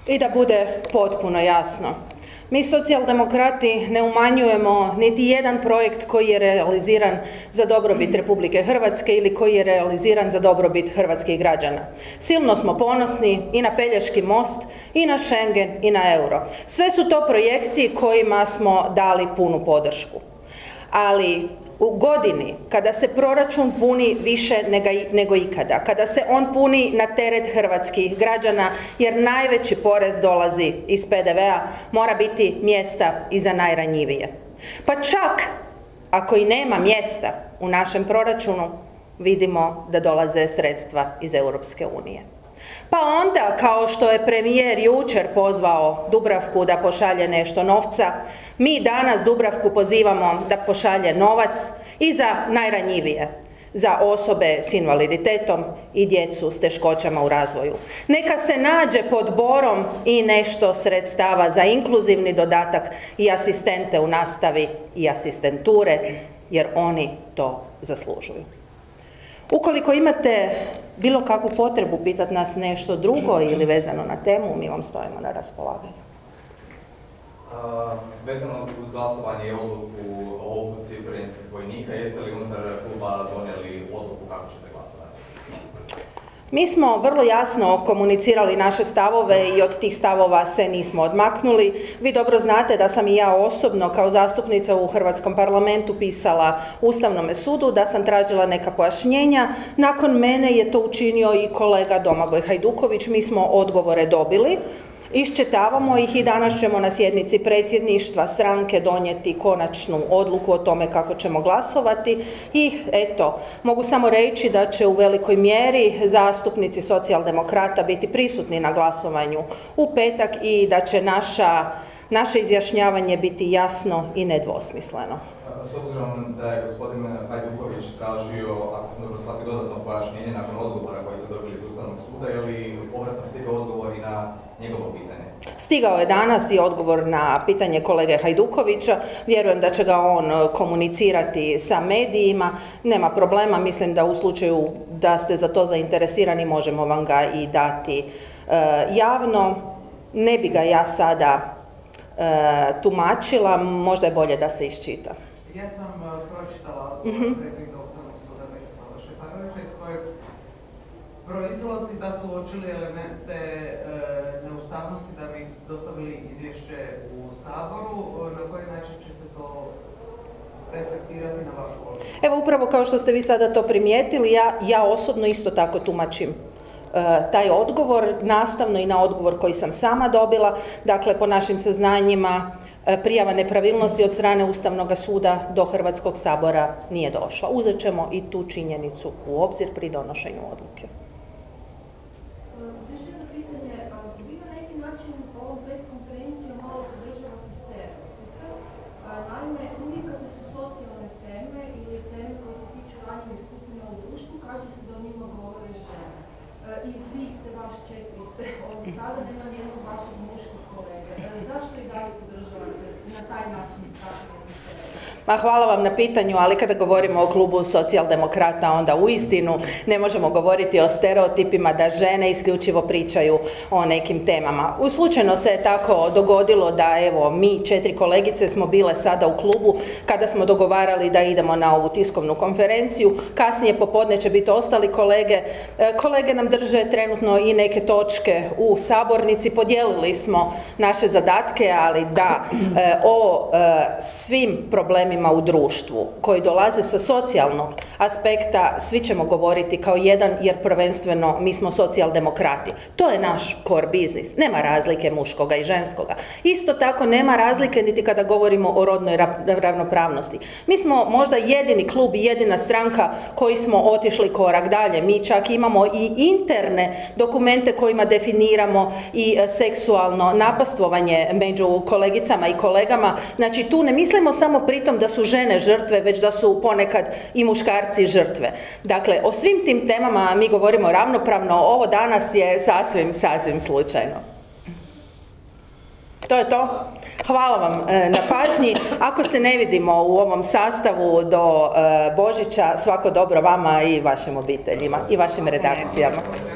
I da bude potpuno jasno, mi socijaldemokrati ne umanjujemo niti jedan projekt koji je realiziran za dobrobit Republike Hrvatske ili koji je realiziran za dobrobit hrvatskih građana. Silno smo ponosni i na Pelješki most, i na Schengen, i na euro. Sve su to projekti kojima smo dali punu podršku. Ali u godini kada se proračun puni više nego ikada, kada se on puni na teret hrvatskih građana, jer najveći porez dolazi iz PDV-a, mora biti mjesta i za najranjivije. Pa čak ako i nema mjesta u našem proračunu, vidimo da dolaze sredstva iz Europske unije. Pa onda, kao što je premijer jučer pozvao Dubravku da pošalje nešto novca, mi danas Dubravku pozivamo da pošalje novac i za najranjivije, za osobe s invaliditetom i djecu s teškoćama u razvoju. Neka se nađe pod borom i nešto sredstava za inkluzivni dodatak i asistente u nastavi i asistenture, jer oni to zaslužuju. Ukoliko imate bilo kakvu potrebu pitati nas nešto drugo ili vezano na temu, mi vam stojimo na raspolaganju. Vezano uz glasovanje i odluku o obuci ukrajinskih vojnika, jeste li unutar kluba donijeli odluku kako ćete glasovati? Mi smo vrlo jasno komunicirali naše stavove i od tih stavova se nismo odmaknuli. Vi dobro znate da sam i ja osobno kao zastupnica u Hrvatskom parlamentu pisala Ustavnome sudu, da sam tražila neka pojašnjenja. Nakon mene je to učinio i kolega Domagoj Hajduković. Mi smo odgovore dobili. Iščitavamo ih i danas ćemo na sjednici predsjedništva stranke donijeti konačnu odluku o tome kako ćemo glasovati i eto, mogu samo reći da će u velikoj mjeri zastupnici Socijaldemokrata biti prisutni na glasovanju u petak i da će naše izjašnjavanje biti jasno i nedvosmisleno. S obzirom da je gospodin Hajduković tražio, ako sam dobro shvatio, dodatno pojašnjenje nakon odgovora koji ste dobili iz Ustavnog suda, je li povratno stigao odgovor i na njegovo pitanje? Stigao je danas i odgovor na pitanje kolege Hajdukovića. Vjerujem da će ga on komunicirati sa medijima. Nema problema, mislim da u slučaju da ste za to zainteresirani možemo vam ga i dati javno. Ne bi ga ja sada tumačila, možda je bolje da se iščita. Ja sam pročitala predsjednika Ustavnog suda iz kojeg proizlazi da su uočili elemente neustavnosti da bi dostavili izvješće u Saboru. Na koji način će se to reflektirati na vašu odluku? Evo, upravo kao što ste vi sada to primijetili, ja osobno isto tako tumačim taj odgovor, nastavno i na odgovor koji sam sama dobila. Dakle, po našim saznanjima, prijava nepravilnosti od strane Ustavnog suda do Hrvatskog sabora nije došla. Uzet ćemo i tu činjenicu u obzir pri donošenju odluke. Još jedno pitanje, vi na neki način ovom preskonferencijom malo podržavate stereotipe. Naime, uvijek kada su socijalne teme ili teme koje se tiču ranjivih skupina u društvu, kaže se da o njima govore žene. I vi ste baš četiri ovdje sada, da imam jednog vašeg muškog kolege. Zašto i dalje podržavate na taj način tako jednu stereotipu? Ma hvala vam na pitanju, ali kada govorimo o klubu Socijaldemokrata, onda uistinu ne možemo govoriti o stereotipima da žene isključivo pričaju o nekim temama. Slučajno se je tako dogodilo da evo mi četiri kolegice smo bile sada u klubu kada smo dogovarali da idemo na ovu tiskovnu konferenciju. Kasnije popodne će biti ostali kolege. Kolege nam drže trenutno i neke točke u sabornici. Podijelili smo naše zadatke, ali da o svim problemima u društvu koji dolaze sa socijalnog aspekta svi ćemo govoriti kao jedan, jer prvenstveno mi smo socijaldemokrati. To je naš core biznis. Nema razlike muškoga i ženskoga. Isto tako nema razlike niti kada govorimo o rodnoj ravnopravnosti. Mi smo možda jedini klub i jedina stranka koji smo otišli korak dalje. Mi čak imamo i interne dokumente kojima definiramo i seksualno napastvovanje među kolegicama i kolegama. Znači tu ne mislimo samo pritom da su žene žrtve, već da su ponekad i muškarci žrtve. Dakle, o svim tim temama mi govorimo ravnopravno, ovo danas je sasvim slučajno. To je to. Hvala vam na pažnji. Ako se ne vidimo u ovom sastavu do Božića, svako dobro vama i vašim obiteljima i vašim redakcijama.